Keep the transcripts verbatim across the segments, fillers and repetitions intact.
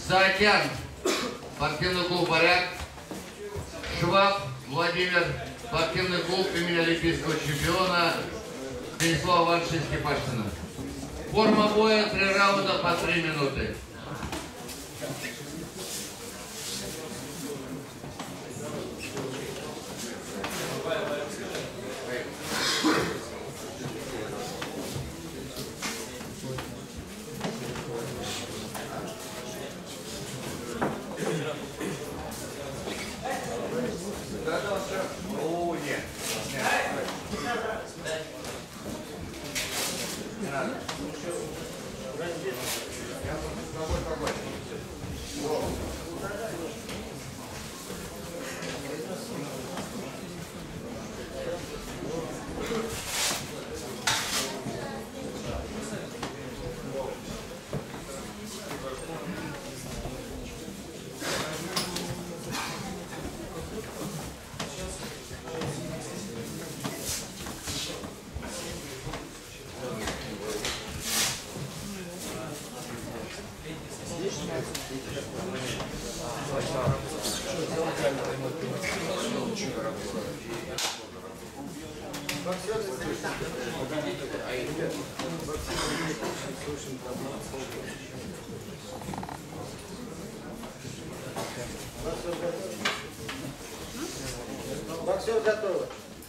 Заокеан, спортивный клуб «Варяг». Шваб Владимир, спортивный клуб имени олимпийского чемпиона Станислава Ивановича Скипашина. Форма боя три раунда по три минуты. Боксер готов.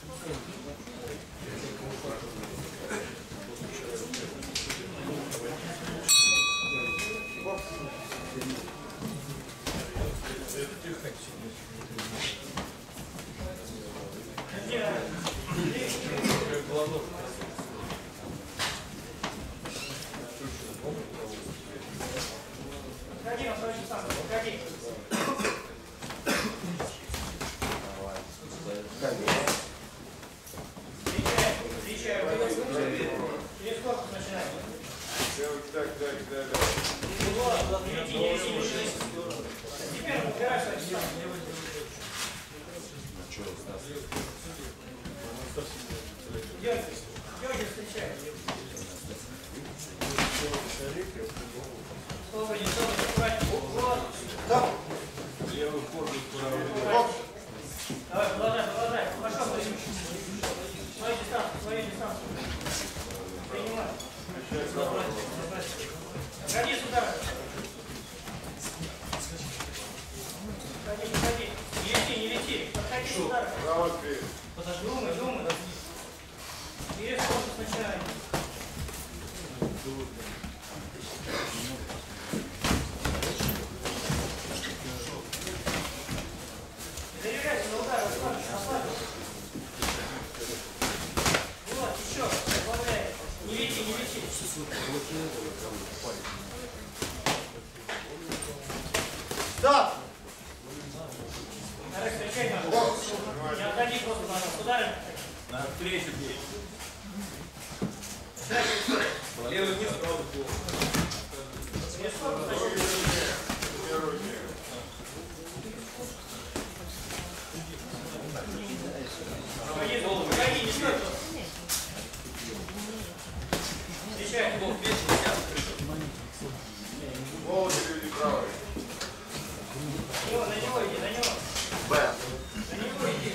Стоп! Не отходи просто на удары. На встречу бей. Левый вниз, правый пол. Выходи, голову, выходи, не стой. Встречай. Голову переведи правой. На него, на него иди, на него. Б. На него иди.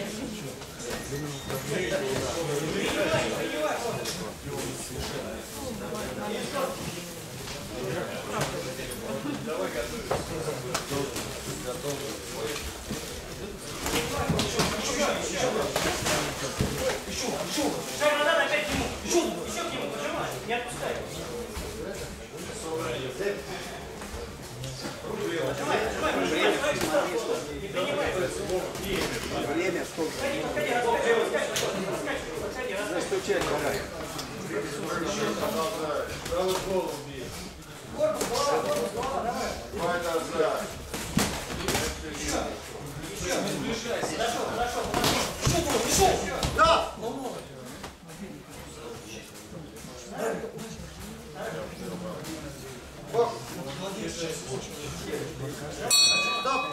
Принимай, принимай. Давай готовимся. Готов. Еще, еще. Шаг назад, опять к нему. Еще, еще к нему, пожимай. Не отпускай. Нажимай, нажимай, нажимай. Не принимай. Время сколько? Подходи, подходи, раскачивай, раскачивай, раскачивай, подходи, раскачивай. Застучать давай. Правый голову бей. Корпус, голова, корпус, голова, давай. Давай назад. Еще, еще. Подошел, подошел, подошел. Еще, еще. Да! Стоп!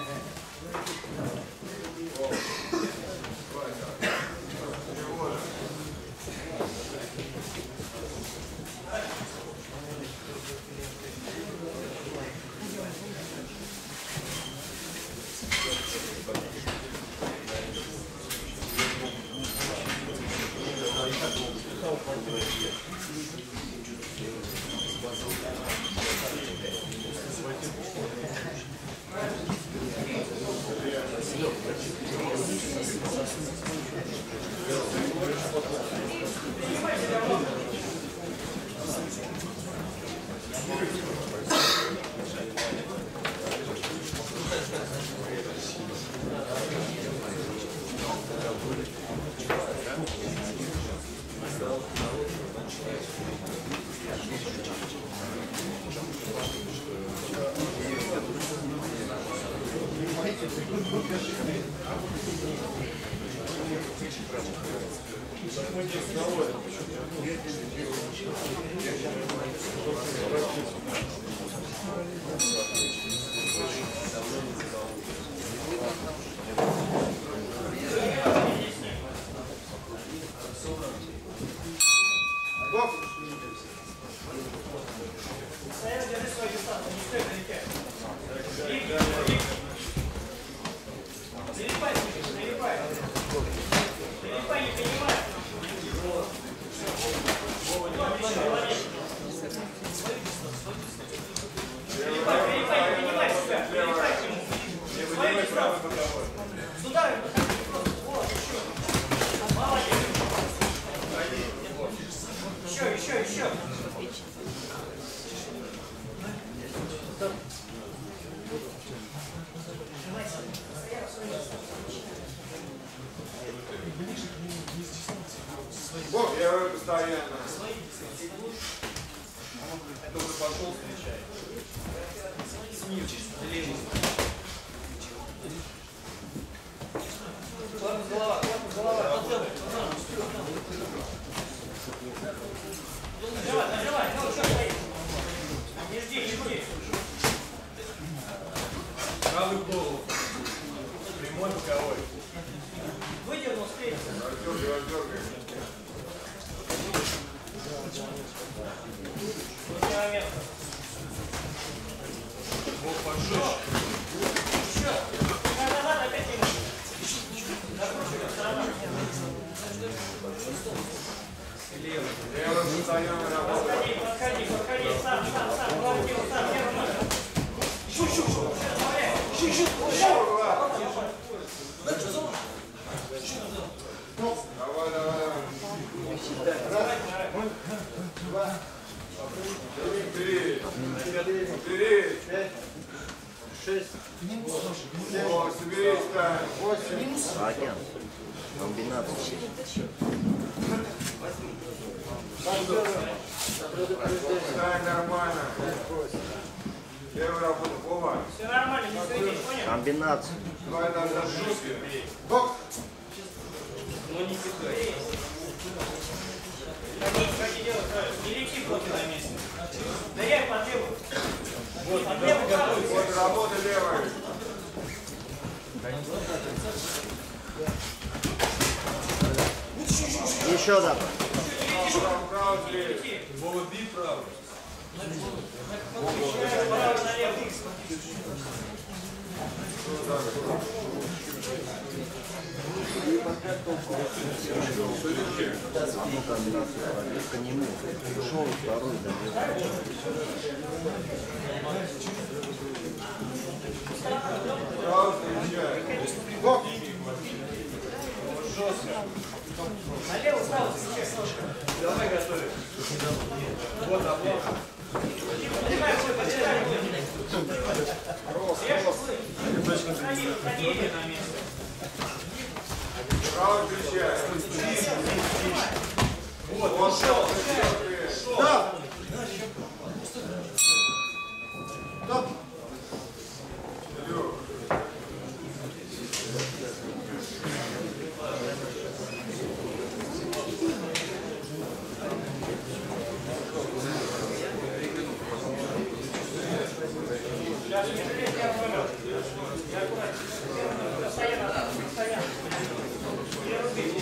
Бог, я говорю постоянно. Кто-то пошел, встречай. Голова, голова, наживай, наживай, ну что стоит? Не жди, не жди. Правый голову. Прямой боковой. Выдернул спереди. Раздергай, раздергай. Крутный момент. Бог пошел. Еще. Назад опять ему. Накручивай, сторона. Левый. Левый постоянно работает. Подходи, подходи, подходи. Сам, сам, сам. Главное дело, сам. Первый номер. Щу, щу, щу. Добавляй. Щу, щу, щу. Давай, давай, давай. Два. Вперед. Вперед. Пять. Шесть. О, соберись, Тань. Восемь. Агент. Комбинация. Тань, нормально. Первый работа. Вова. Все нормально, не суетись, понял? Комбинация. Давай назад жесткий. Бок. Ну не кидай. Ходи, ходи, делай правильно. Не лети блоки на месте. Ныряй под левую. Под левую правую. Вот работа левой. Еще да. Право, право, здесь. Вова, бей право. Право налево. Одну комбинацию пробил по нему. Ушел, второй добил. Право, встречай. Бок. Жестко. Налево, справа, встречай. Давай готовим. Вот облако. Поднимай свой, поднимай свой. Срежь углы. Подходи, подходи на место. Право, встречай. Вот, вот, шел. Стоп. Стоп. Сейчас не жалей, первый номер. Я аккуратно. Первый номер. Постоянно, постоянно. Не руби.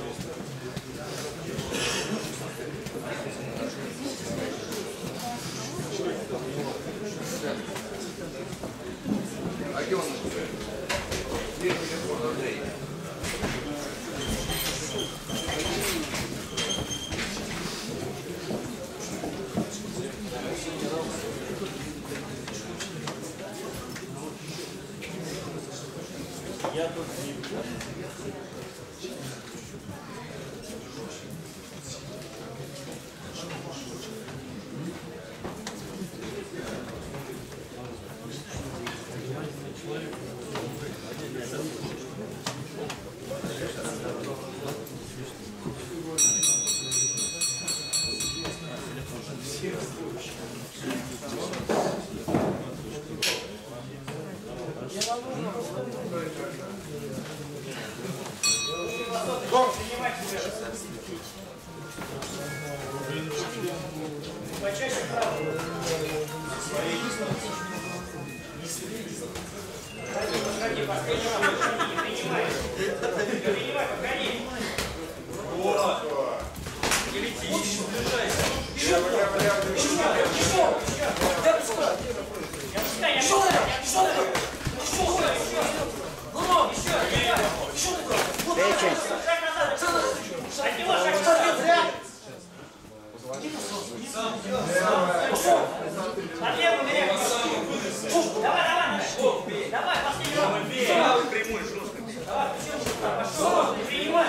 А где он? Где телефон, Андрей? Я тут не Бокс. Почаще право. Подходи, последний раз. Не принимай. Не принимай, подходи. Не лети. Лево, лево, лево. Я пускай, я пускай, я пускай. От него шаг назад. От левого вверх. Давай, давай, давай, последний раз. Правый прямой, жестко. Давай, пошел. Не принимай.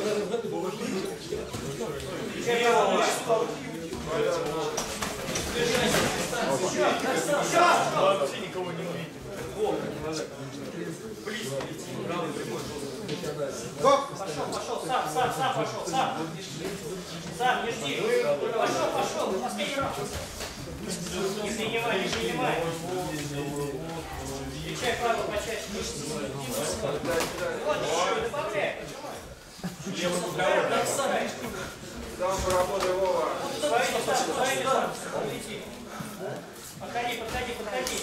Вообще никого не увидел. Бокс. Пошел, пошел, сам, сам, сам пошел, сам. Сам, не жди. Пошел, пошел, последний раз. Не принимай, не принимай. Включай правую почаще. Вот, еще добавляй. Там поработай, Вова. Свои места, свои места. Лети. Подходи, подходи, подходи.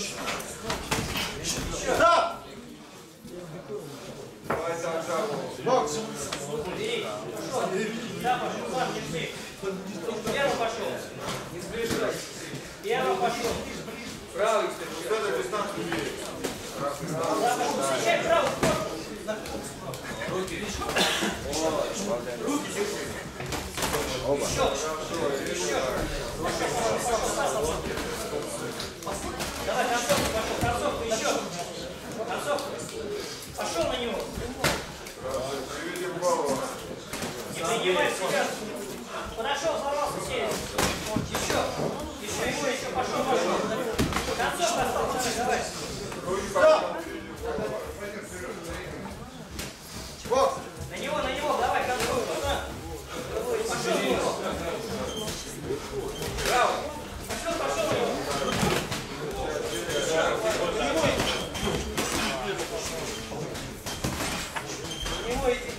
Стоп. Давай сам, сам. Бокс. Бери. Пошел. Да, пошел, сам, не жди. Первый пошел. Не сближай. Первый пошел. Правый, кстати. Вот эту дистанцию бери. Да, пошел. Встречай правый. Руки. Руки Еще. Еще. Пошел, пошел, пошел. Давай, концовку пошел, концовку, еще. Концовку. Пошел на него. Приведи в голову. Не принимай сейчас. Подошел, взорвался, сеет. Еще. Еще, еще, еще. Пошел, пошел. Концовку остался, давай. Руки Стоп. пошел. Бокс. На него, на него, давай, концовку. Пошел на него. Браво. Пошел, пошел на него. На него иди.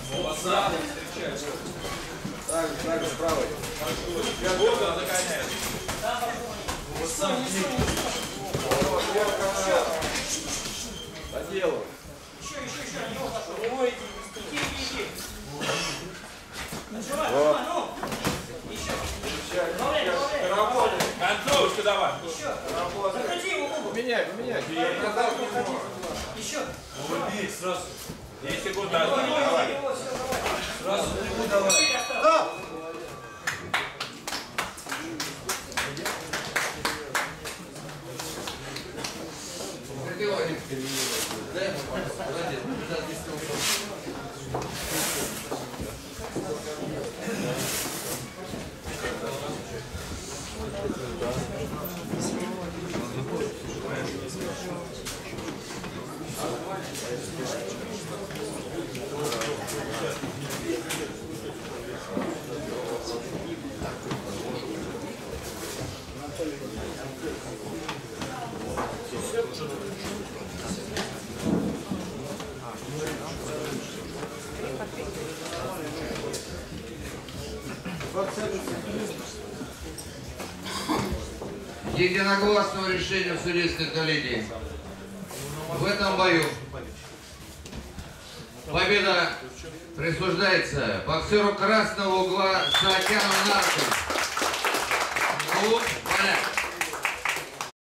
Так, так, с правой. Я долго загоняю. Да, пошел на него. По делу. Еще, еще, еще, на него пошел. На него иди. Иди, иди, иди. Нажимай, Вот. нажимай, ну. Еще. Добавляй, добавляй. Работай. Концовочку давай. Еще. Закрути его губу. Меняй, поменяй. Еще. Бей сразу. десять секунд На назад. него, на Давай. него, все, давай. Сразу трибу давай. Четыре осталось. Стоп. Дай ему, пожалуйста, молодец. Да, здесь его. Единогласному решению судейской коллегии. В этом бою победа присуждается боксеру красного угла Саакяну Нарку. Клуб «Поляк».